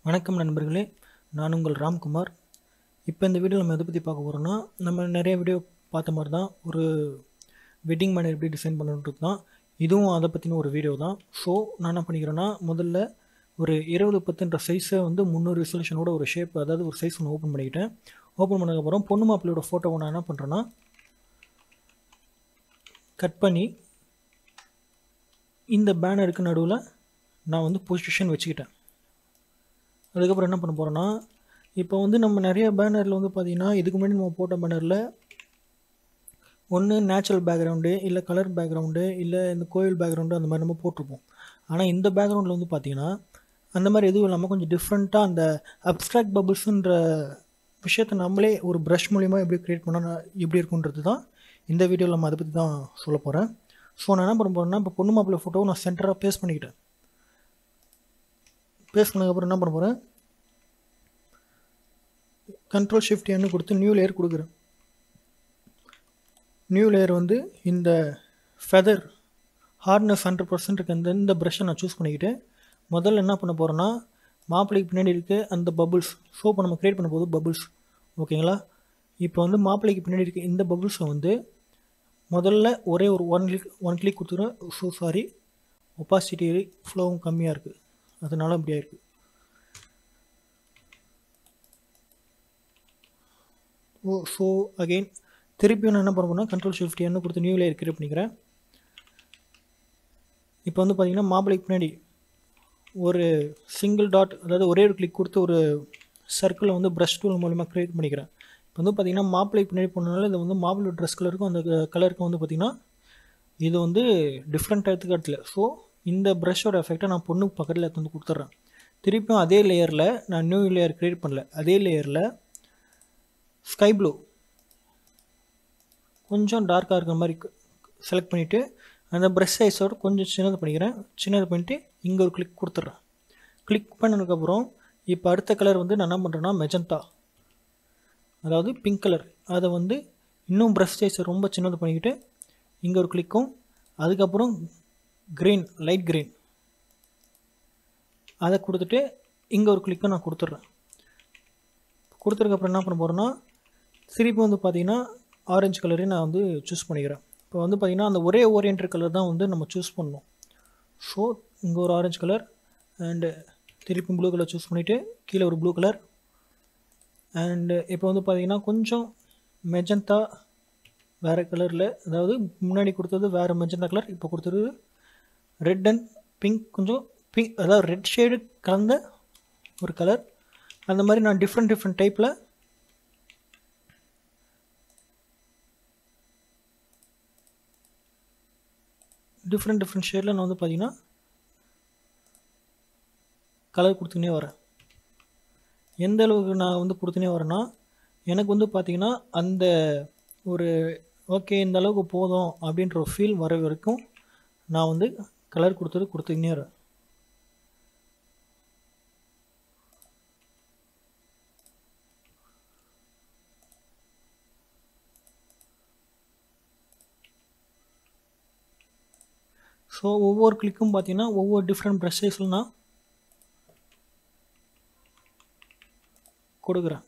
வணக்கம் நண்பர்களே, நான் உங்கள் ராம்குமார். இப்போ இந்த வீடியோவில் நம்ம எதை பற்றி பார்க்க போகிறோம்னா, நம்ம நிறைய வீடியோ பார்த்த மாதிரி தான் ஒரு வெட்டிங் பேனர் எப்படி டிசைன் பண்ணணுன்றது தான். இதுவும் அதை பற்றின ஒரு வீடியோ தான். ஸோ நான் என்ன பண்ணிக்கிறேன்னா, முதல்ல ஒரு 20x10 சைஸை வந்து 300 ரெசல்யூஷனோட ஒரு ஷேப், அதாவது ஒரு சைஸ் ஒன்று ஓப்பன் பண்ணிக்கிட்டேன். ஓப்பன் பண்ணதுக்கப்புறம் பொண்ணு மாப்பிள்ளையோட ஃபோட்டோவை நான் என்ன பண்ணுறேன்னா கட் பண்ணி இந்த பேனருக்கு நடுவில் நான் வந்து பொசிஷன் வச்சுக்கிட்டேன். அதுக்கப்புறம் என்ன பண்ண போகிறோன்னா, இப்போ வந்து நம்ம நிறைய பேனரில் வந்து பார்த்திங்கன்னா, இதுக்கு முன்னாடி நம்ம போட்ட பேனரில் ஒன்று நேச்சுரல் பேக்ரவுண்டு, இல்லை கலர் பேக்ரவுண்டு, இல்லை இந்த கோயில் பேக்ரவுண்டு, அந்த மாதிரி நம்ம போட்டிருப்போம். ஆனால் இந்த பேக்ரவுண்டில் வந்து பார்த்திங்கன்னா அந்த மாதிரி எதுவும் இல்லாமல் கொஞ்சம் டிஃப்ரெண்ட்டாக அந்த அப்ஸ்ட்ராக்ட் பபிள்ஸுன்ற விஷயத்தை நம்மளே ஒரு ப்ரஷ் மூலிமா எப்படி க்ரியேட் பண்ணால் எப்படி இருக்குன்றது தான் இந்த வீடியோவில் நம்ம அதை பற்றி தான் சொல்ல போகிறேன். ஸோ நான் என்ன பண்ண போகிறேன்னா, இப்போ பொண்ணு மாப்பிள்ளை ஃபோட்டோவை நான் சென்டராக பேஸ்ட் பண்ணிக்கிட்டேன். பேஸ்ட் பண்ணதுக்கப்புறம் என்ன பண்ண போகிறேன், Ctrl+Shift+N கொடுத்து நியூ லேயர் கொடுக்குறேன். நியூ லேயர் வந்து இந்த ஃபெதர் ஹார்ட்னஸ் 100% இருக்க இந்த ப்ரஷ்ஷை நான் சூஸ் பண்ணிக்கிட்டு முதல்ல என்ன பண்ண போகிறேன்னா, மாப்பிள்ளைக்கு பின்னாடி இருக்க அந்த பபுள்ஸ், ஸோ இப்போ நம்ம க்ரியேட் பண்ண போது பபுள்ஸ், ஓகேங்களா. இப்போ வந்து மாப்பிள்ளைக்கு பின்னாடி இருக்க இந்த பபுள்ஸை வந்து முதல்ல ஒரே ஒரு ஒன் கிளிக் கொடுத்துக்கிறேன். ஸோ சாரி, ஒப்பாசிட்டி ஃப்ளோவும் கம்மியாக இருக்குது, அதனால அப்படியா இருக்குது. ஸோ அகெயின் திருப்பியும் நான் என்ன பண்ண போனால் Ctrl+Shift+N கொடுத்து நியூ லேயர் கிரியேட் பண்ணிக்கிறேன். இப்போ வந்து பார்த்திங்கன்னா மாப்பிள்ளைக்கு பின்னாடி ஒரு சிங்கிள் டாட், அதாவது ஒரே ஒரு கிளிக் கொடுத்து ஒரு சர்க்கிளை வந்து ப்ரஷ் டூல் மூலமாக க்ரியேட் பண்ணிக்கிறேன். இப்போ வந்து பார்த்திங்கன்னா மாப்பிள்ளைக்கு பின்னாடி போனதுனால இது வந்து மாப்பிள்ளை ட்ரெஸ் கலருக்கும் அந்த கலருக்கும் வந்து பார்த்திங்கன்னா இது வந்து டிஃப்ரெண்ட் எடுத்துக்காட்டில். ஸோ இந்த ப்ரஷ்ஷோட எஃபெக்டை நான் பொண்ணு பக்கத்தில் எடுத்து வந்து கொடுத்துட்றேன். திருப்பியும் அதே லேயரில் நான் நியூ லேயர் க்ரியேட் பண்ணல, அதே லேயரில் ஸ்கை ப்ளூ கொஞ்சம் டார்க்காக இருக்கிற மாதிரி செலக்ட் பண்ணிவிட்டு அந்த ப்ரஷ் சைஸோடு கொஞ்சம் சின்னது பண்ணிக்கிறேன். சின்னது பண்ணிவிட்டு இங்கே ஒரு கிளிக் கொடுத்துட்றேன். கிளிக் பண்ணதுக்கப்புறம் இப்போ அடுத்த கலர் வந்து நான் என்ன பண்ணுறேன்னா மெஜந்தா, அதாவது பிங்க் கலர், அதை வந்து இன்னும் ப்ரஷ் சைஸை ரொம்ப சின்னது பண்ணிக்கிட்டு இங்கே ஒரு கிளிக்கும், அதுக்கப்புறம் க்ரீன், லைட் க்ரீன், அதை கொடுத்துட்டு இங்கே ஒரு கிளிக்கும் நான் கொடுத்துட்றேன். கொடுத்ததுக்கப்புறம் என்ன பண்ண போகிறேன்னா, திருப்பி வந்து பார்த்திங்கன்னா ஆரஞ்சு கலரையும் நான் வந்து சூஸ் பண்ணிக்கிறேன். இப்போ வந்து பார்த்திங்கன்னா அந்த ஒரே ஓரியன்ட் கலர் தான் வந்து நம்ம சூஸ் பண்ணணும். ஸோ இங்கே ஒரு ஆரஞ்சு கலர் அண்டு திருப்பி ப்ளூ கலர் சூஸ் பண்ணிவிட்டு கீழே ஒரு ப்ளூ கலர் அண்டு இப்போ வந்து பார்த்திங்கன்னா கொஞ்சம் மெஜந்தா வேறு கலரில், அதாவது முன்னாடி கொடுத்தது வேறு மெஜந்தா கலர், இப்போ கொடுத்தது ரெட் அண்ட் பிங்க், கொஞ்சம் பிங்க், அதாவது ரெட் ஷேடு கலந்த ஒரு கலர். அந்த மாதிரி நான் டிஃப்ரெண்ட் டைப்பில் டிஃப்ரெண்ட் ஷேடில் நான் வந்து பார்த்திங்கன்னா கலர் கொடுத்துக்கினே வரேன். எந்த அளவுக்கு நான் வந்து கொடுத்துனே வரேன்னா, எனக்கு வந்து பார்த்திங்கன்னா அந்த ஒரு ஓகே இந்த அளவுக்கு போதும் அப்படின்ற ஒரு ஃபீல் வர வரைக்கும் நான் வந்து கலர் கொடுத்துக்கினே வரேன். ஸோ ஒவ்வொரு கிளிக்கும் பார்த்திங்கன்னா ஒவ்வொரு டிஃப்ரெண்ட் ப்ரஷ் சைஸில் நான் கொடுக்குறேன்.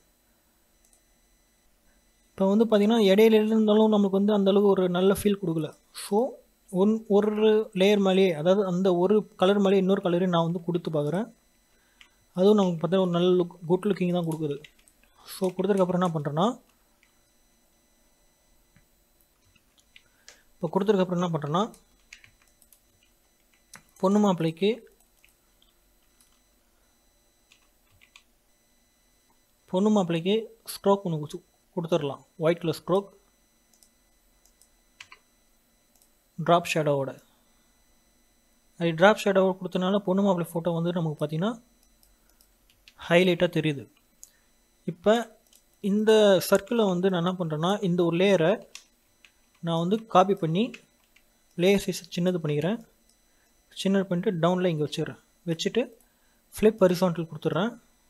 இப்போ வந்து பார்த்திங்கன்னா இடையில இருந்தாலும் நமக்கு வந்து அந்தளவுக்கு ஒரு நல்ல ஃபீல் கொடுக்கல. ஸோ ஒரு லேயர் மேலேயே, அதாவது அந்த ஒரு கலர் மேலேயே இன்னொரு கலரையும் நான் வந்து கொடுத்து பார்க்குறேன். அதுவும் நமக்கு பார்த்தா ஒரு நல்ல குட் லுக்கிங் தான் கொடுக்குது. ஸோ கொடுத்ததுக்கப்புறம் என்ன பண்ணுறேன்னா, இப்போ கொடுத்ததுக்கப்புறம் என்ன பண்ணுறேன்னா பொண்ணு மாப்பிள்ளைக்கு ஸ்ட்ரோக் ஒன்று கொடுத்துடலாம். ஒயிட் கலர் ஸ்ட்ரோக் ட்ராப் ஷேடோவோட. அது ட்ராப் ஷேடோவோட கொடுத்தனால பொண்ணு மாப்பிள்ளை ஃபோட்டோ வந்து நமக்கு பார்த்திங்கன்னா ஹைலைட்டாக தெரியுது. இப்போ இந்த சர்க்கிளை வந்து நான் என்ன பண்ணுறேன்னா, இந்த ஒரு லேயரை நான் வந்து காப்பி பண்ணி லேயர் சைஸை சின்னது பண்ணிக்கிறேன். சின்னது பண்ணிட்டு டவுனில் இங்கே வச்சுட்டு ஃப்ளிப் ஹரிசாண்டல் கொடுத்துட்றேன்.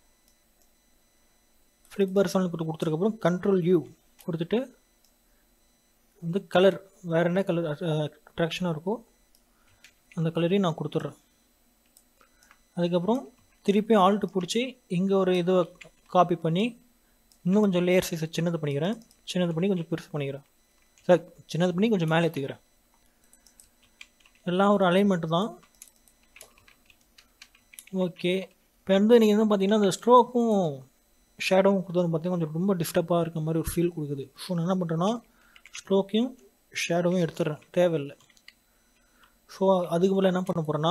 ஃப்ளிப் ஹரிசாண்டல் கொடுத்ததுக்கப்புறம் Ctrl+U கொடுத்துட்டு வந்து கலர் வேறு என்ன கலர் அட்ராக்ஷனாக இருக்கோ அந்த கலரையும் நான் கொடுத்துட்றேன். அதுக்கப்புறம் திருப்பி ஆல்ட்டு பிடிச்சி இங்கே ஒரு இதை காப்பி பண்ணி இன்னும் கொஞ்சம் லேயர் சைஸை சின்னது பண்ணிக்கிறேன், சின்னது பண்ணி கொஞ்சம் பெருசு பண்ணிக்கிறேன், சார் சின்னது பண்ணி கொஞ்சம் மேலே ஏற்றிக்கிறேன். எல்லாம் ஒரு அலைன்மெண்ட்டு தான். ஓகே, இப்போ வந்து நீங்கள் வந்து பார்த்தீங்கன்னா அந்த ஸ்ட்ரோக்கும் ஷேடோவும் கொடுத்தது பார்த்தீங்கன்னா கொஞ்சம் ரொம்ப டிஸ்டர்பாக இருக்க மாதிரி ஒரு ஃபீல் கொடுக்குது. ஸோ நான் என்ன பண்ணுறேன்னா ஸ்ட்ரோக்கையும் ஷேடோவும் எடுத்துடுறேன், தேவையில்லை. ஸோ அதுக்கு போல் என்ன பண்ண போகிறேன்னா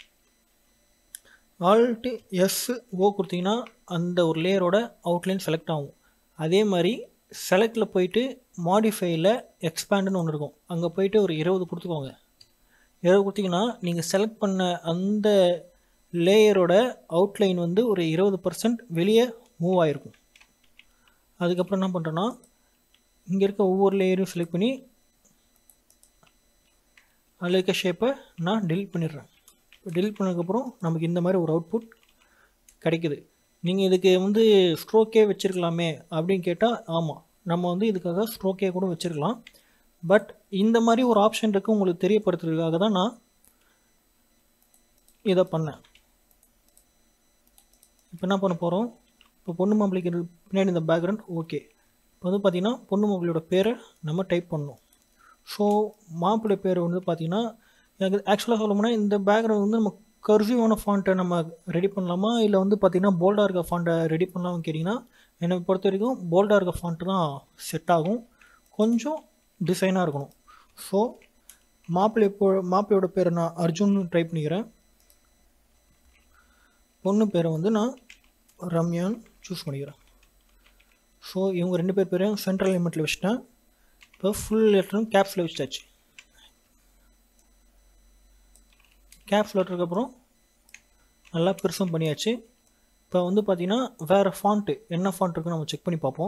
ஆல்ட்டு SO கொடுத்தீங்கன்னா அந்த ஒரு லேயரோட அவுட்லைன் செலக்ட் ஆகும். அதே மாதிரி செலக்டில் போயிட்டு மாடிஃபையில் எக்ஸ்பேண்டுன்னு ஒன்று இருக்கும், அங்கே போயிட்டு ஒரு 20 கொடுத்துக்கோங்க. 20 கொடுத்தீங்கன்னா நீங்கள் செலக்ட் பண்ண அந்த லேயரோட அவுட்லைன் வந்து ஒரு 20% வெளியே மூவ் ஆகிருக்கும். அதுக்கப்புறம் என்ன பண்ணுறேன்னா இங்கே இருக்க ஒவ்வொரு லேயரையும் செலக்ட் பண்ணி அதில் இருக்க ஷேப்பை நான் டெலிட் பண்ணிடுறேன். டெலிட் பண்ணதுக்கப்புறம் நமக்கு இந்த மாதிரி ஒரு அவுட்புட் கிடைக்குது. நீங்கள் இதுக்கு வந்து ஸ்ட்ரோக்கே வச்சுருக்கலாமே அப்படின்னு கேட்டால் ஆமாம், நம்ம வந்து இதுக்காக ஸ்ட்ரோக்கே கூட வச்சுருக்கலாம். பட் இந்த மாதிரி ஒரு ஆப்ஷன் இருக்குது உங்களுக்கு தெரியப்படுத்துறதுக்காக தான் நான் இதை பண்ணேன். இப்போ என்ன பண்ண போகிறோம், இப்போ பொண்ணு மாப்பிள்ளைக்கு பின்னாடி இந்த பேக்ரவுண்ட் ஓகே. இப்போ வந்து பார்த்திங்கன்னா பொண்ணு மாப்பிள்ளையோட பேரை நம்ம டைப் பண்ணணும். ஸோ மாப்பிள்ளை பேர் வந்து பார்த்திங்கன்னா எனக்கு ஆக்சுவலாக சொல்லணும்னா இந்த பேக்ரவுண்ட் வந்து நம்ம கர்சிவான ஃபாண்ட்டை நம்ம ரெடி பண்ணலாமா இல்லை வந்து பார்த்திங்கன்னா போல்டாக இருக்க ஃபாண்ட்டை ரெடி பண்ணலாம்னு கேட்டிங்கன்னா என்னை பொறுத்த வரைக்கும் போல்டாக இருக்க ஃபாண்ட்டு தான் செட் ஆகும், கொஞ்சம் டிசைனாக இருக்கணும். ஸோ மாப்பிள்ளையோட பேரை நான் அர்ஜுன் டைப் பண்ணிக்கிறேன், பொண்ணு பேரை வந்து நான் ரம்யான்னு சூஸ் பண்ணிக்கிறேன். ஸோ இவங்க 2 பேர் பேரையும் சென்ட்ரல் எலிமெண்ட்டில் வச்சுட்டேன். இப்போ ஃபுல் லெட்டரும் கேப்ஸில் வச்சாச்சு. கேப்ஸ் லெட்டருக்கு அப்புறம் நல்லா பெருசும் பண்ணியாச்சு. இப்போ வந்து பார்த்திங்கன்னா வேறு ஃபாண்ட்டு என்ன ஃபாண்ட் இருக்குன்னு நம்ம செக் பண்ணி பார்ப்போம்.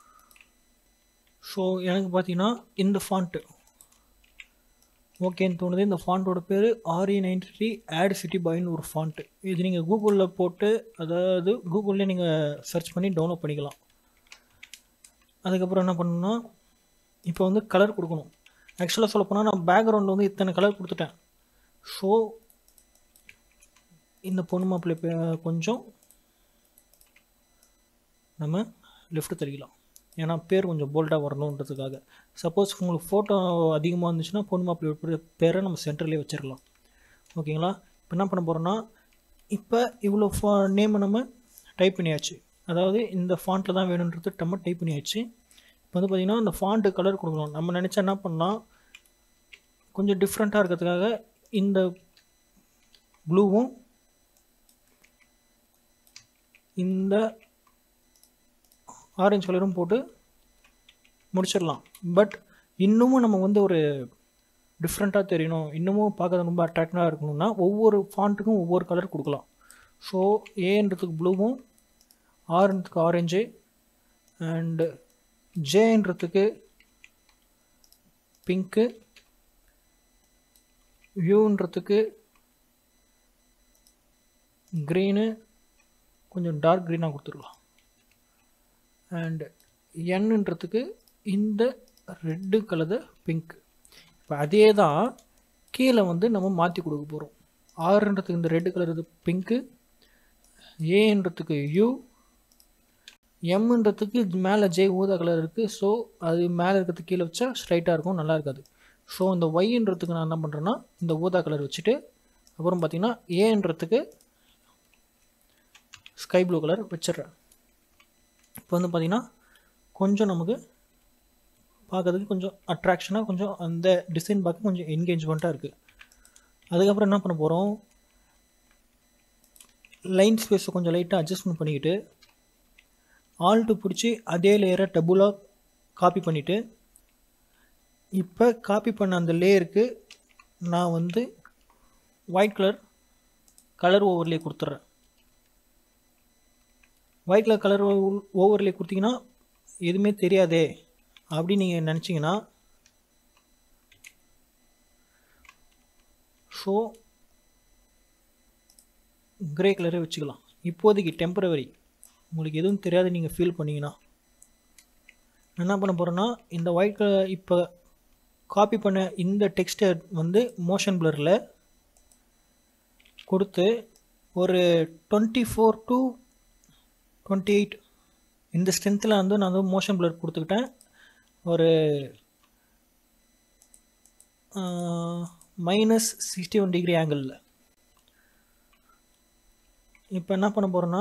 ஸோ எனக்கு பார்த்திங்கன்னா இந்த ஃபாண்ட்டு ஓகேன்னு தோணுது. இந்த ஃபாண்ட்டோட பேர் RE93 ஆட் சிட்டி பாய்னு ஒரு ஃபாண்ட்டு. இது நீங்கள் கூகுளில் போட்டு அதாவது கூகுள்லேயே நீங்கள் சர்ச் பண்ணி டவுன்லோட் பண்ணிக்கலாம். அதுக்கப்புறம் என்ன பண்ணணும்னா இப்போ வந்து கலர் கொடுக்கணும். ஆக்சுவலாக சொல்லப்போனால் நான் பேக்ரவுண்டில் வந்து இத்தனை கலர் கொடுத்துட்டேன். ஸோ இந்த பொண்ணு மாப்பிள்ளை கொஞ்சம் நம்ம லெஃப்ட் தள்ளிக்கலாம், ஏன்னா பேர் கொஞ்சம் போல்டாக வரணுன்றதுக்காக. சப்போஸ் உங்களுக்கு ஃபோட்டோ அதிகமாக இருந்துச்சுன்னா பொண்ணு மாப்பிள்ளை பேரை நம்ம சென்டர்லேயே வச்சிடலாம். ஓகேங்களா? இப்போ என்ன பண்ண போகிறோன்னா இப்போ இவ்வளோ நேமை நம்ம டைப் பண்ணியாச்சு, அதாவது இந்த ஃபாண்ட்டில் தான் வேணுன்றது நம்ம டைப் பண்ணியாச்சு. இப்போ வந்து பார்த்திங்கன்னா இந்த ஃபாண்ட்டு கலர் கொடுக்கணும். நம்ம நினச்சா என்ன பண்ணலாம், கொஞ்சம் டிஃப்ரெண்ட்டாக இருக்கிறதுக்காக இந்த ப்ளூவும் இந்த ஆரஞ்சு கலரும் போட்டு முடிச்சிடலாம். பட் இன்னமும் நம்ம வந்து ஒரு டிஃப்ரெண்ட்டாக தெரியணும், இன்னமும் பார்க்க ரொம்ப அட்ராக்டிவாக இருக்கணும்னா ஒவ்வொரு ஃபாண்ட்டுக்கும் ஒவ்வொரு கலர் கொடுக்கலாம். ஸோ ஏன்றதுக்கு ப்ளூவும், ஆர்ன்றதுக்கு ஆரஞ்சு, அண்டு ஜேன்றதுக்கு பிங்க்கு, யூன்றதுக்கு க்ரீனு, கொஞ்சம் டார்க் க்ரீனாக கொடுத்துருக்கலாம், அண்டு என்னன்றதுக்கு இந்த ரெட்டு கலரு பிங்க். இப்போ அதே தான் கீழே வந்து நம்ம மாற்றி கொடுக்க போகிறோம். ஆறுன்றதுக்கு இந்த ரெட்டு கலர் இது பிங்க்கு, ஏன்றதுக்கு யூ, எம்ன்றதுக்கு மேலே ஜே ஊதா கலர் இருக்குது. ஸோ அது மேலே இருக்கிறதுக்கு கீழே வச்சா ஸ்ட்ரைட்டாக இருக்கும், நல்லா இருக்காது. ஸோ இந்த ஒய்ன்றதுக்கு நான் என்ன பண்ணுறேன்னா இந்த ஊதா கலர் வச்சுட்டு அப்புறம் பார்த்திங்கன்னா ஏன்றதுக்கு ஸ்கை ப்ளூ கலர் வச்சிடுறேன். இப்போ வந்து பார்த்திங்கன்னா கொஞ்சம் நமக்கு பார்க்கறதுக்கு கொஞ்சம் அட்ராக்ஷனாக, கொஞ்சம் அந்த டிசைன் பார்க்க கொஞ்சம் என்கேஜ்மெண்ட்டாக இருக்குது. அதுக்கப்புறம் என்ன பண்ண போகிறோம், லைன் ஸ்பேஸை கொஞ்சம் லைட்டாக அட்ஜஸ்ட்மெண்ட் பண்ணிக்கிட்டு ஆல்ட்டு பிடிச்சி அதே லேயரை டபுளாக காப்பி பண்ணிவிட்டு இப்போ காப்பி பண்ண அந்த லேயருக்கு நான் வந்து ஒயிட் கலர் ஓவர்லே கொடுத்துட்றேன். ஒயிட் கலர் ஓவர்லே கொடுத்தீங்கன்னா எதுவுமே தெரியாதே அப்படின்னு நீங்கள் நினச்சிங்கன்னா ஸோ கிரே கலரே வச்சுக்கலாம். இப்போதைக்கு டெம்பரவரி உங்களுக்கு எதுவும் தெரியாது நீங்கள் ஃபீல் பண்ணிங்கன்னா என்ன பண்ண போகிறேன்னா இந்த ஒயிட் கலர் இப்போ காப்பி பண்ண இந்த டெக்ஸ்டை வந்து மோஷன் பிளரில் கொடுத்து ஒரு 24 to 28 இந்த ஸ்ட்ரென்த்தில் வந்து நான் வந்து மோஷன் blur கொடுத்துக்கிட்டேன். ஒரு -61 டிகிரி ஆங்கிளில். இப்போ என்ன பண்ண போகிறோன்னா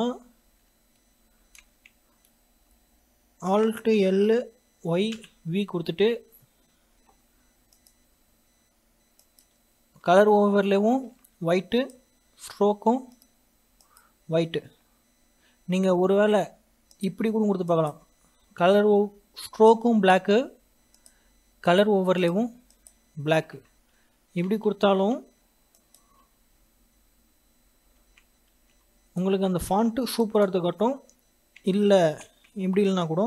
Alt L Y V கொடுத்துட்டு கலர் ஓவர்லேவும் ஒயிட்டு, ஸ்ட்ரோக்கும் ஒயிட்டு. நீங்கள் ஒருவேளை இப்படி கூட கொடுத்து பார்க்கலாம். கலர் ஸ்ட்ரோக்கும் பிளாக்கு, கலர் ஓவர்லேவும் பிளாக்கு. இப்படி கொடுத்தாலும் உங்களுக்கு அந்த ஃபாண்ட்டு சூப்பராக எடுத்து காட்டும். இல்லை இப்படி இல்லைனா கூட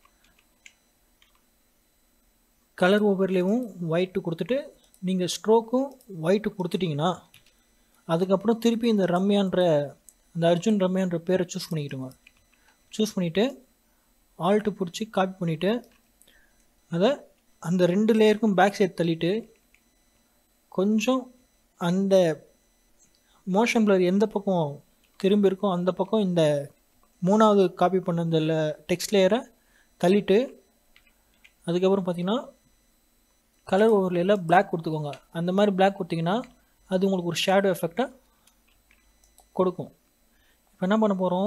கலர் ஓவர்லேயும் ஒயிட்டு கொடுத்துட்டு நீங்கள் ஸ்ட்ரோக்கும் ஒயிட்டு கொடுத்துட்டிங்கன்னா அதுக்கப்புறம் திருப்பி இந்த ரம்யான்ற இந்த அர்ஜுன் ரம்யான்ற பேரை சூஸ் பண்ணிக்கிட்டுங்க. சூஸ் பண்ணிவிட்டு ஆல்ட்டு பிடிச்சி காப்பி பண்ணிவிட்டு அதை அந்த 2 லேயருக்கும் பேக் சைட் தள்ளிட்டு கொஞ்சம் அந்த மோஷன் blur எந்த பக்கம் திரும்பி இருக்கோ அந்த பக்கம் இந்த 3வது காப்பி பண்ண இந்த டெக்ஸ்ட் லேயரை தள்ளிட்டு அதுக்கப்புறம் பார்த்தீங்கன்னா கலர் ஓவர்லேயில் பிளாக் கொடுத்துக்கோங்க. அந்த மாதிரி பிளாக் கொடுத்தீங்கன்னா அது உங்களுக்கு ஒரு ஷேடோ எஃபெக்டை கொடுக்கும். இப்போ என்ன பண்ண போகிறோம்,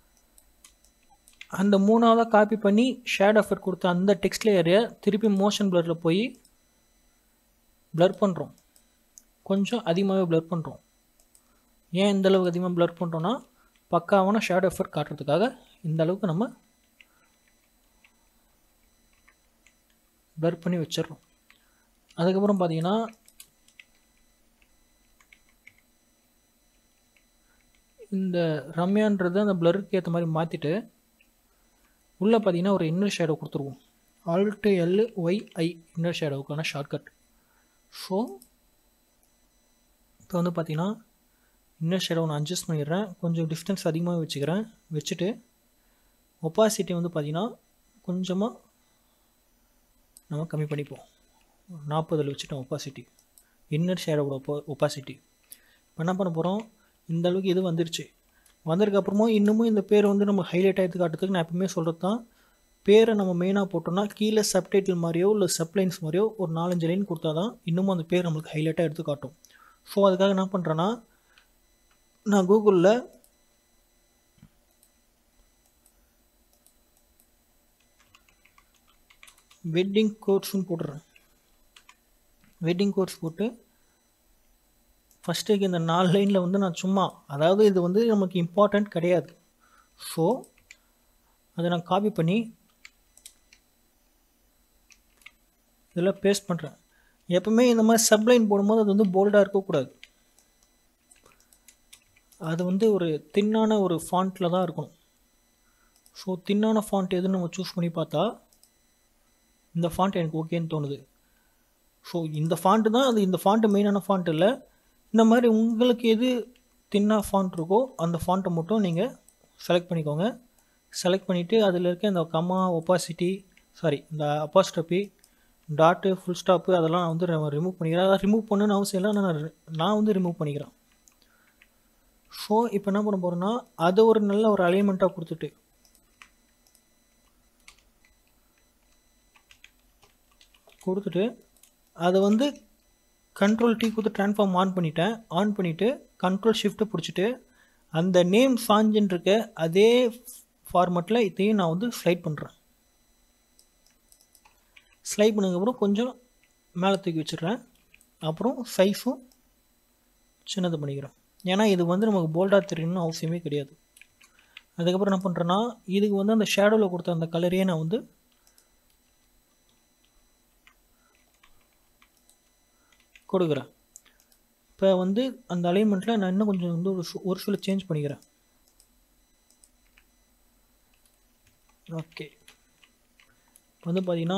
அந்த 3வது காப்பி பண்ணி ஷேடோ எஃபெக்ட் கொடுத்த அந்த டெக்ஸ்ட் லேயரை திருப்பி மோஷன் blurல போய் blur பண்ணுறோம். கொஞ்சம் அதிகமாகவே blur பண்ணுறோம். ஏன் இந்த அளவுக்கு அதிகமாக blur பண்ணுறோன்னா பக்காவான ஷேடோ எஃபெக்ட் காட்டுறதுக்காக இந்த அளவுக்கு நம்ம blur பண்ணி வச்சிடறோம். அதுக்கப்புறம் பார்த்தீங்கன்னா இந்த ரம்யான்றது அந்த blurக்கு ஏற்ற மாதிரி மாற்றிட்டு உள்ளே பார்த்தீங்கன்னா ஒரு இன்னர் ஷேடோ கொடுத்துருவோம். Alt L Y I இன்னர் ஷேடோவுக்கான ஷார்ட்கட். ஸோ இப்போ வந்து பார்த்தீங்கன்னா இன்னர் ஷேடோ நான் அட்ஜஸ்ட் பண்ணிடுறேன். கொஞ்சம் டிஸ்டன்ஸ் அதிகமாக வச்சுக்கிறேன். வச்சுட்டு ஒப்பாசிட்டி வந்து பார்த்தீங்கன்னா கொஞ்சமாக நம்ம கம்மி பண்ணிப்போம். 40 வச்சுட்டோம் ஒப்பாசிட்டி, இன்னர் ஷேடோவோட ஒப்பாசிட்டி. இப்போ என்ன பண்ண போகிறோம், இந்த அளவுக்கு இது வந்துருச்சு. வந்ததுக்கப்புறமும் இன்னமும் இந்த பேர் வந்து நம்ம ஹைலைட் ஆகிட்டு காட்டுறதுக்கு நான் எப்பவுமே சொல்கிறது தான், பேரை நம்ம மெயினாக போட்டோம்னா கீழே சப்டைட்டில் மாதிரியோ இல்லை சப்லைன்ஸ் மாதிரியோ ஒரு 4-5 லைன் கொடுத்தா தான் இன்னமும் அந்த பேர் நம்மளுக்கு ஹைலைட்டாக எடுத்து காட்டும். ஸோ அதுக்காக என்ன பண்ணுறேன்னா நான் கூகுளில் வெட்டிங் கோட்ஸ்னு போட்டுறேன். வெட்டிங் கோட்ஸ் போட்டு ஃபஸ்ட்டுக்கு இந்த 4 லைனில் வந்து நான் சும்மா, அதாவது இது வந்து நமக்கு இம்பார்ட்டண்ட் கிடையாது. ஸோ அதை நான் காப்பி பண்ணி இதில் பேஸ்ட் பண்ணுறேன். எப்பவுமே இந்த மாதிரி சப்லைன் போடும்போது அது வந்து போல்டாக இருக்கக்கூடாது. அது வந்து ஒரு தின்னான ஒரு ஃபாண்ட்டில் தான் இருக்கணும். ஸோ தின்னான ஃபாண்ட் எதுன்னு நம்ம சூஸ் பண்ணி பார்த்தா இந்த ஃபாண்ட் எனக்கு ஓகேன்னு தோணுது. ஸோ இந்த ஃபாண்ட்டு தான் அது. இந்த ஃபாண்ட்டு மெயினான ஃபாண்ட் இல்லை. இந்த மாதிரி உங்களுக்கு எது தின்னா ஃபாண்ட் இருக்கோ அந்த ஃபாண்ட்டை மட்டும் நீங்கள் செலக்ட் பண்ணிக்கோங்க. செலக்ட் பண்ணிவிட்டு அதில் இருக்க இந்த கம்மா, ஒப்பாசிட்டி, இந்த அப்பாஸ்ட்ரபி, டாட்டு, ஃபுல் ஸ்டாப்பு அதெல்லாம் நான் வந்து ரிமூவ் பண்ணிக்கிறேன். அதான் ரிமூவ் பண்ணணுன்னு அவசியம் இல்லை, நான் வந்து ரிமூவ் பண்ணிக்கிறேன். ஸோ இப்போ என்ன பண்ண போகிறேன்னா அதை ஒரு நல்ல ஒரு அலைன்மெண்ட்டாக கொடுத்துட்டு அதை வந்து Ctrl T கொடுத்து ட்ரான்ஸ்ஃபார்ம் ஆன் பண்ணிவிட்டு Ctrl Shift பிடிச்சிட்டு அந்த நேம் சாஞ்சின்னு இருக்க அதே ஃபார்மேட்டில் இதையும் நான் வந்து ஸ்லைட் பண்ணுறேன். ஸ்லைட் பண்ணதுக்கப்புறம் கொஞ்சம் மேலே தூக்கி வச்சிடுறேன். அப்புறம் சைஸும் சின்னது பண்ணிக்கிறேன். ஏன்னா இது வந்து நமக்கு போல்டாக தெரியணும்னு அவசியமே கிடையாது. அதுக்கப்புறம் என்ன பண்ணுறேன்னா இதுக்கு வந்து அந்த ஷேடோவில் கொடுத்த அந்த கலரையே நான் வந்து கொடுக்குறேன். இப்போ வந்து அந்த அலைன்மெண்ட்டில் நான் இன்னும் கொஞ்சம் வந்து ஒரு சில சேஞ்ச் பண்ணிக்கிறேன். ஓகே, இப்போ வந்து பார்த்தீங்கன்னா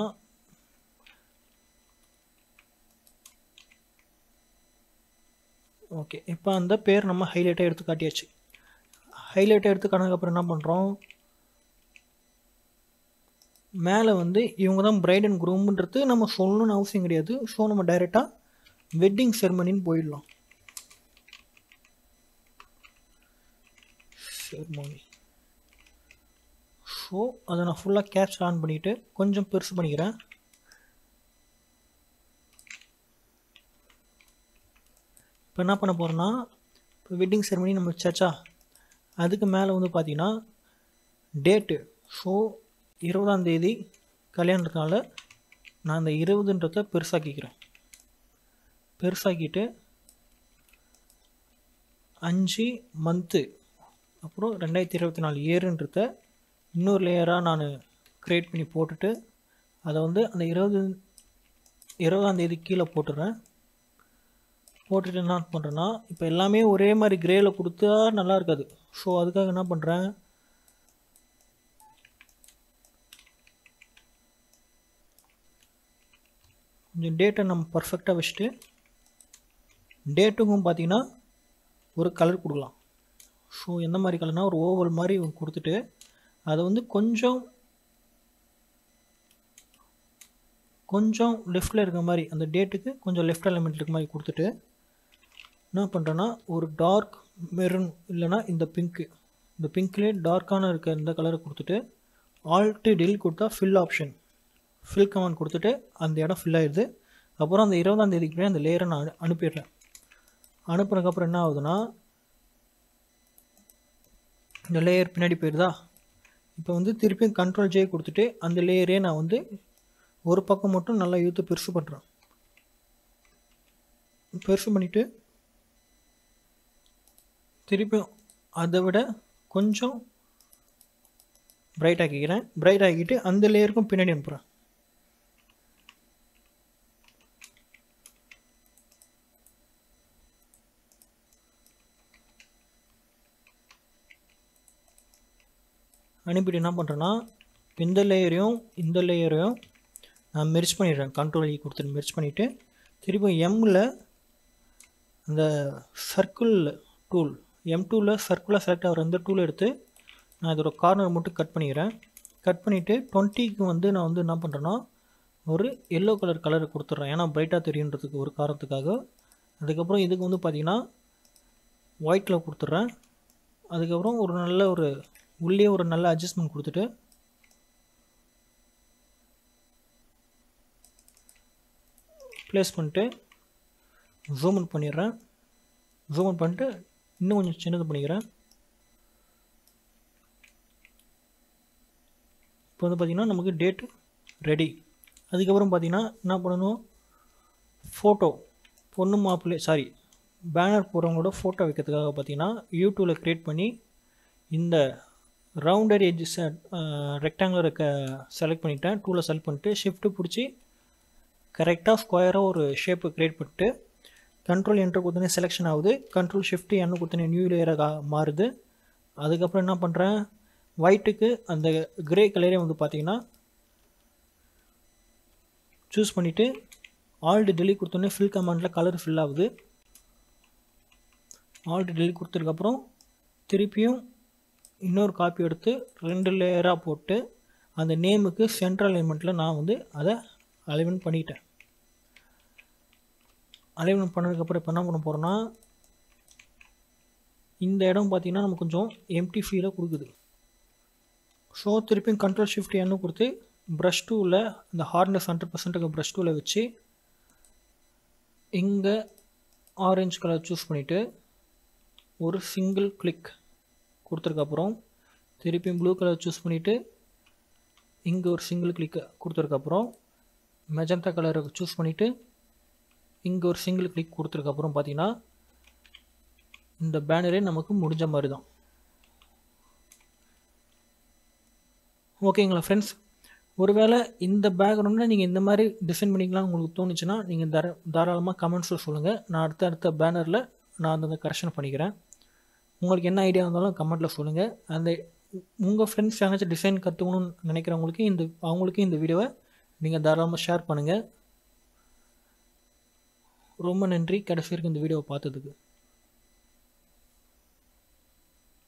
ஓகே, இப்போ அந்த பேர் நம்ம ஹைலைட்டாக எடுத்து காட்டியாச்சு. ஹைலைட்டாக எடுத்து காட்டினதுக்கப்புறம் என்ன பண்ணுறோம், மேலே வந்து இவங்க தான் பிரைட் அண்ட் குரூம்ன்றது நம்ம சொல்லணும்னு அவசியம் கிடையாது. ஸோ நம்ம டைரெக்டாக வெட்டிங் செரமனின்னு போயிடலாம். செர்மோனி. ஸோ அதை நான் ஃபுல்லாக கேப்சர் ஆன் பண்ணிவிட்டு கொஞ்சம் பெருசு பண்ணிக்கிறேன். இப்போ என்ன பண்ண போகிறேன்னா, இப்போ வெட்டிங் செரமனி நம்ம வச்சாச்சா, அதுக்கு மேலே வந்து பார்த்திங்கன்னா டேட்டு. ஸோ 20ஆம் தேதி கல்யாணத்தினால நான் அந்த 20ன்றதை பெருசாக்கிக்கிறேன். பெருசாக்கிட்டு 5 மந்த்து அப்புறம் 2024 இயருன்றத இன்னொரு லேயராக நான் க்ரியேட் பண்ணி போட்டுட்டு அதை வந்து அந்த 20ஆம் தேதி கீழே போட்டுடுறேன். போட்டுட்டு என்ன பண்ணுறேன்னா, இப்போ எல்லாமே ஒரே மாதிரி கிரேயில் கொடுத்தா நல்லா இருக்காது. ஸோ அதுக்காக என்ன பண்ணுறேன், கொஞ்சம் டேட்டை நம்ம பர்ஃபெக்டாக வச்சுட்டு டேட்டுக்கும் பார்த்திங்கன்னா ஒரு கலர் கொடுக்கலாம். ஸோ எந்த மாதிரி கலர்னால் ஒரு ஓவல் மாதிரி கொடுத்துட்டு அதை வந்து கொஞ்சம் லெஃப்டில் இருக்கிற மாதிரி அந்த டேட்டுக்கு கொஞ்சம் லெஃப்ட் எலிமெண்ட் இருக்க மாதிரி கொடுத்துட்டு என்ன பண்ணுறேன்னா ஒரு டார்க் மெரூன் இல்லைனா இந்த பிங்க்லேயே டார்க்கான இருக்க இந்த கலரை கொடுத்துட்டு ஆல்ட் டெலிட் கொடுத்தா ஃபில் ஆப்ஷன் ஃபில் கமாண்ட் கொடுத்துட்டு அந்த இடம் ஃபில் ஆகிடுது. அப்புறம் அந்த 20ஆம் தேதிக்கு அந்த லேயரை நான் அனுப்பிடுறேன். அனுப்புறதுக்கப்புறம் என்ன ஆகுதுன்னா, இந்த லேயர் பின்னாடி போயிடுதா. இப்போ வந்து திருப்பியும் Ctrl+J கொடுத்துட்டு அந்த லேயரே நான் வந்து ஒரு பக்கம் மட்டும் நல்லா இழுத்து பெருசு பண்ணுறேன். பெருசு பண்ணிவிட்டு திருப்பியும் அதை விட கொஞ்சம் பிரைட் ஆக்கிக்கிறேன். பிரைட் ஆக்கிட்டு அந்த லேயருக்கும் பின்னாடி அனுப்புகிறேன். அனுப்பிட்டு என்ன பண்ணுறேன்னா, இந்த லேயரையும் நான் மெர்ஜ் பண்ணிடுறேன். Ctrl+E கொடுத்துட்டு மெர்ஜ் பண்ணிவிட்டு திருப்பி எம்மில் அந்த சர்க்கிள் டூல் M2ல் சர்க்குலாக செலக்ட் ஆகிற இந்த டூல் எடுத்து நான் இதோட கார்னர் மட்டும் கட் பண்ணிக்கிறேன். கட் பண்ணிவிட்டு 20க்கு வந்து நான் வந்து என்ன பண்ணுறேன்னா ஒரு எல்லோ கலரை கொடுத்துட்றேன். ஏன்னா பிரைட்டாக தெரியுன்றதுக்கு ஒரு காரணத்துக்காக. அதுக்கப்புறம் இதுக்கு வந்து பார்த்திங்கன்னா ஒயிட்டில் கொடுத்துட்றேன். அதுக்கப்புறம் உள்ளே ஒரு நல்ல அட்ஜஸ்ட்மெண்ட் கொடுத்துட்டு ப்ளேஸ் பண்ணிட்டு ஜூம் இன் பண்ணிடுறேன். ஜூம் இன் பண்ணிட்டு இன்னும் கொஞ்சம் சின்னது பண்ணிக்கிறேன். இப்போ வந்து பார்த்திங்கன்னா நமக்கு டேட் ரெடி. அதுக்கப்புறம் பார்த்திங்கன்னா என்ன பண்ணணும், ஃபோட்டோ பேனர் போகிறவங்களோட ஃபோட்டோ வைக்கிறதுக்காக பார்த்திங்கன்னா U2ல் க்ரியேட் பண்ணி இந்த ரவுண்டட் எட்ஜஸ் ரெக்டாங்குலர் செலக்ட் பண்ணிவிட்டேன். டூலை செலக்ட் பண்ணிட்டு ஷிஃப்ட்டு பிடிச்சி கரெக்டாக ஸ்கொயராக ஒரு ஷேப்பு க்ரியேட் பண்ணிட்டு Ctrl+Enter கொடுத்தனே செலெக்ஷன் ஆகுது. Ctrl+Shift+N கொடுத்தனே நியூ லேயராக மாறுது. அதுக்கப்புறம் என்ன பண்ணுறேன், ஒயிட்டுக்கு அந்த கிரே கலரே வந்து பார்த்திங்கன்னா சூஸ் பண்ணிவிட்டு ஆல்ட் டெலிட் கொடுத்தோன்னே ஃபில் கமாண்டில் கலர் ஃபில் ஆகுது. ஆல்ட் டெலிட் கொடுத்ததுக்கப்புறம் திருப்பியும் இன்னொரு காப்பி எடுத்து 2 லேயராக போட்டு அந்த நேமுக்கு சென்ட்ரல் எலிமெண்ட்டில் நான் வந்து அதை அலைன்மெண்ட் பண்ணிட்டேன். அலைன்மெண்ட் பண்ணதுக்கப்புறம் இப்போ என்ன பண்ண போகிறோன்னா, இந்த இடம் பார்த்திங்கன்னா நமக்கு கொஞ்சம் எம்டி ஃபீலை கொடுக்குது. ஸோ திருப்பியும் Ctrl+Shift+N கொடுத்து ப்ரஷ் டூவில் இந்த ஹார்ட்னஸ் 100% ப்ரஷ் டூவில் வச்சு இங்கே ஆரஞ்சு கலர் சூஸ் பண்ணிவிட்டு ஒரு சிங்கிள் கிளிக் கொடுத்ததுக்கப்புறம் திருப்பியும் ப்ளூ கலர் சூஸ் பண்ணிவிட்டு இங்கே ஒரு சிங்கிள் கிளிக் கொடுத்ததுக்கப்புறம் மெஜந்தா கலரை சூஸ் பண்ணிவிட்டு இங்கே ஒரு சிங்கிள் கிளிக் கொடுத்ததுக்கப்புறம் பார்த்திங்கன்னா இந்த பேனரே நமக்கு முடிஞ்ச மாதிரி தான். ஓகேங்களா ஃப்ரெண்ட்ஸ், ஒருவேளை இந்த பேக்ரவுண்டில் நீங்கள் இந்த மாதிரி டிசைன் பண்ணிக்கலாம் உங்களுக்கு தோணுச்சுன்னா நீங்கள் தாராளமாக கமெண்ட்ஸில் சொல்லுங்கள். நான் அடுத்த பேனரில் நான் அந்த கரெக்ஷன் பண்ணிக்கிறேன். உங்களுக்கு என்ன ஐடியா இருந்தாலும் கமெண்ட்டில் சொல்லுங்கள். அந்த உங்கள் ஃப்ரெண்ட்ஸ் யாராச்சும் டிசைன் கற்றுக்கணும்னு நினைக்கிறவங்களுக்கு அவங்களுக்கு இந்த வீடியோவை நீங்கள் தாராளமாக ஷேர் பண்ணுங்கள். ரொம்ப நன்றி கடைசி வரைக்கும் இந்த வீடியோவை பார்த்ததுக்கு.